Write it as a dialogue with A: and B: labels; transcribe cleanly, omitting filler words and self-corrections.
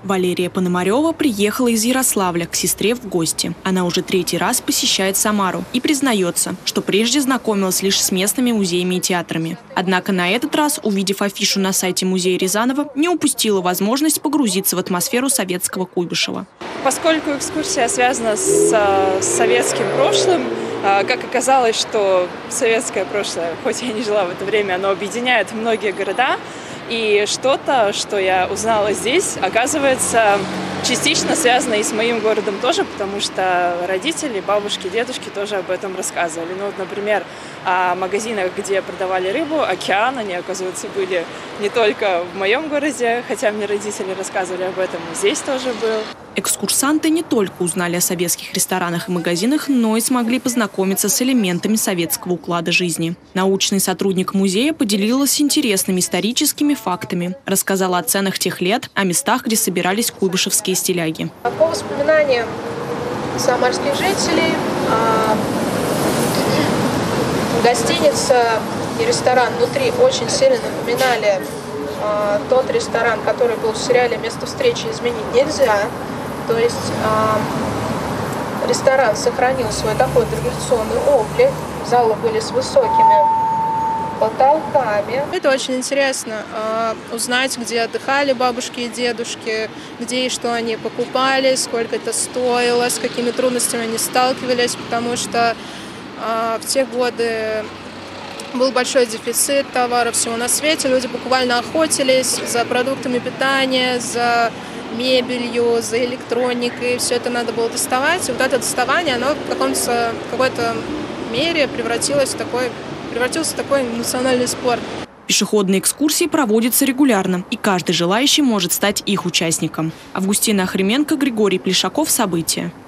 A: Валерия Пономарева приехала из Ярославля к сестре в гости. Она уже 3-й раз посещает Самару и признается, что прежде знакомилась лишь с местными музеями и театрами. Однако на этот раз, увидев афишу на сайте музея Рязанова, не упустила возможность погрузиться в атмосферу советского Куйбышева.
B: Поскольку экскурсия связана с советским прошлым, как оказалось, что советское прошлое, хоть я не жила в это время, оно объединяет многие города. И что-то, что я узнала здесь, оказывается, частично связано и с моим городом тоже, потому что родители, бабушки, дедушки тоже об этом рассказывали. Ну, вот, например, о магазинах, где продавали рыбу, океан, они, оказывается, были не только в моем городе, хотя мне родители рассказывали об этом, и здесь тоже был.
A: Экскурсанты не только узнали о советских ресторанах и магазинах, но и смогли познакомиться с элементами советского уклада жизни. Научный сотрудник музея поделилась интересными историческими фактами, рассказала о ценах тех лет, о местах, где собирались куйбышевские стиляги.
C: По воспоминаниям самарских жителей, гостиница и ресторан внутри очень сильно напоминали тот ресторан, который был в сериале «Место встречи изменить нельзя». То есть ресторан сохранил свой такой традиционный облик, залы были с высокими потолками. Это очень интересно узнать, где отдыхали бабушки и дедушки, где и что они покупали, сколько это стоило, с какими трудностями они сталкивались, потому что в те годы был большой дефицит товаров всего на свете, люди буквально охотились за продуктами питания, за мебелью, за электроникой, все это надо было доставать. И вот это доставание, оно в какой-то мере превратился в такой национальный спорт.
A: Пешеходные экскурсии проводятся регулярно, и каждый желающий может стать их участником. Августина Охрименко, Григорий Плешаков. События.